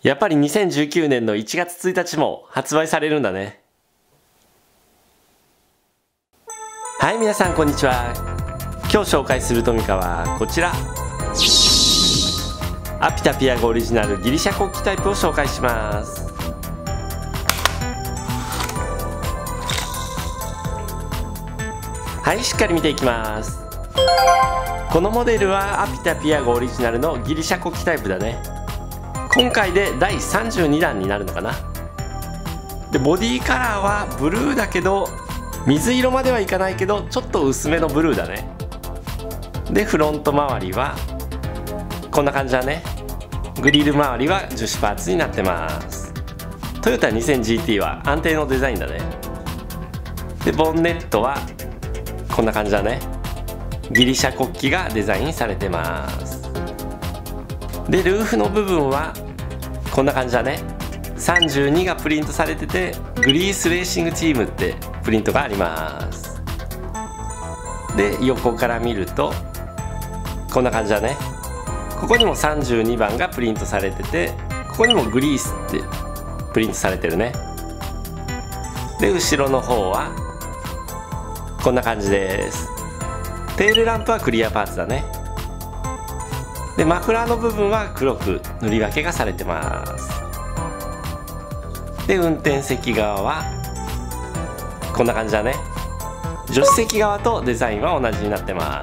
やっぱり2019年の1月1日も発売されるんだね。はい、皆さんこんにちは。今日紹介するトミカはこちら。アピタピアゴオリジナルギリシャ国旗タイプを紹介します。はい、しっかり見ていきます。このモデルはアピタピアゴオリジナルのギリシャ国旗タイプだね。今回で第32弾になるのかな。でボディカラーはブルーだけど、水色まではいかないけどちょっと薄めのブルーだね。でフロント周りはこんな感じだね。グリル周りは樹脂パーツになってます。トヨタ 2000GT は安定のデザインだね。でボンネットはこんな感じだね。ギリシャ国旗がデザインされてます。でルーフの部分はこんな感じだね。32がプリントされてて、グリースレーシングチームってプリントがあります。で横から見るとこんな感じだね。ここにも32番がプリントされてて、ここにもグリースってプリントされてるね。で後ろの方はこんな感じです。テールランプはクリアパーツだね。でマフラーの部分は黒く塗り分けがされてます。で運転席側はこんな感じだね。助手席側とデザインは同じになってます。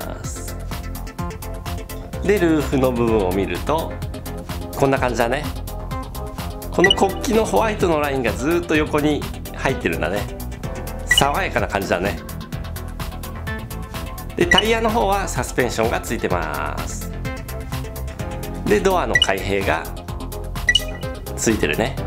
でルーフの部分を見るとこんな感じだね。この国旗のホワイトのラインがずっと横に入ってるんだね。爽やかな感じだね。でタイヤの方はサスペンションがついてます。でドアの開閉がついてるね。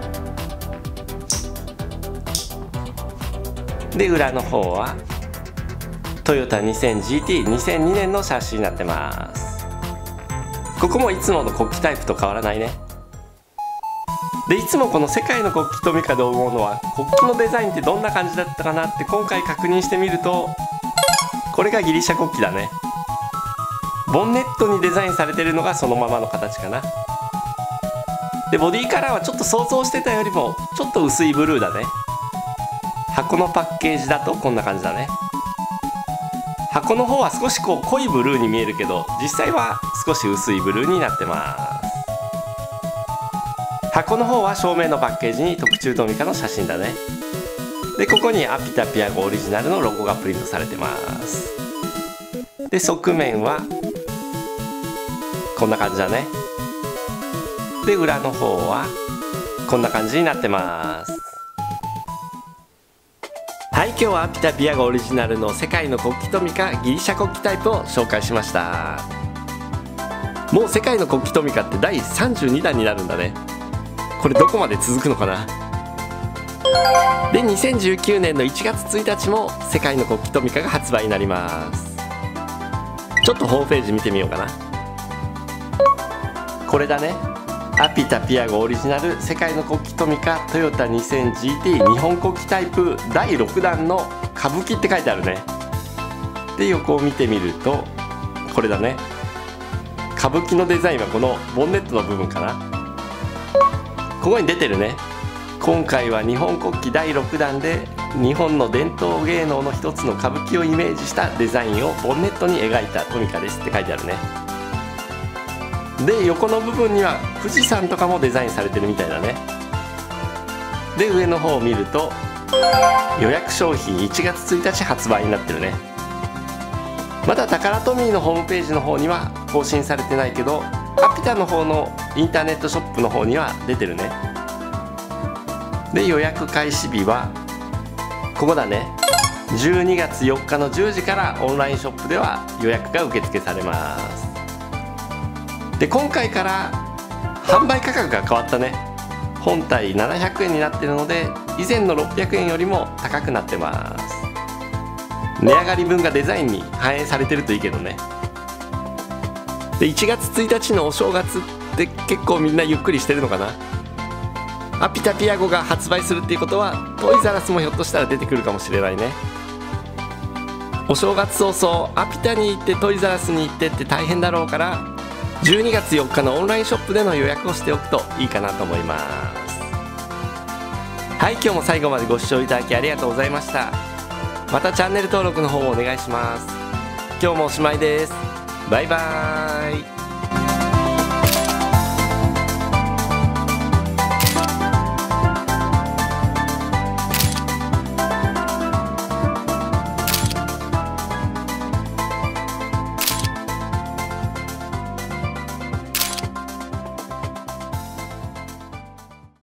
で裏の方はトヨタ 2000GT2002 年のシャシーになってます。ここもいつもの国旗タイプと変わらないね。でいつもこの世界の国旗トミカで思うのは、国旗のデザインってどんな感じだったかなって今回確認してみると、これがギリシャ国旗だね。ボンネットにデザインされてるのがそのままの形かな。でボディカラーはちょっと想像してたよりもちょっと薄いブルーだね。箱のパッケージだとこんな感じだね。箱の方は少しこう濃いブルーに見えるけど、実際は少し薄いブルーになってます。箱の方は正面のパッケージに特注トミカの写真だね。でここにアピタピアゴオリジナルのロゴがプリントされてます。で側面はこんな感じだね。で裏の方はこんな感じになってます。はい、今日はアピタピアゴオリジナルの世界の国旗トミカギリシャ国旗タイプを紹介しました。もう世界の国旗トミカって第32弾になるんだね。これどこまで続くのかな。で2019年の1月1日も世界の国旗トミカが発売になります。ちょっとホームページ見てみようかな。これだね。アピタピアゴオリジナル世界の国旗トミカトヨタ 2000GT 日本国旗タイプ第6弾の歌舞伎って書いてあるね。で横を見てみるとこれだね。歌舞伎のデザインはこのボンネットの部分かな。ここに出てるね。今回は日本国旗第6弾で日本の伝統芸能の一つの歌舞伎をイメージしたデザインをボンネットに描いたトミカですって書いてあるね。で横の部分には富士山とかもデザインされてるみたいだね。で上の方を見ると予約商品1月1日発売になってるね。まだタカラトミーのホームページの方には更新されてないけど、アピタの方のインターネットショップの方には出てるね。で予約開始日はここだね。12月4日の10時からオンラインショップでは予約が受付されます。で今回から販売価格が変わったね。本体700円になってるので以前の600円よりも高くなってます。値上がり分がデザインに反映されてるといいけどね。で1月1日のお正月って結構みんなゆっくりしてるのかな。アピタピアゴが発売するっていうことはトイザらスもひょっとしたら出てくるかもしれないね。お正月早々アピタに行ってトイザらスに行ってって大変だろうから、 12月4日のオンラインショップでの予約をしておくといいかなと思います。はい、今日も最後までご視聴いただきありがとうございました。またチャンネル登録の方もお願いします。今日もおしまいです。バイバーイ。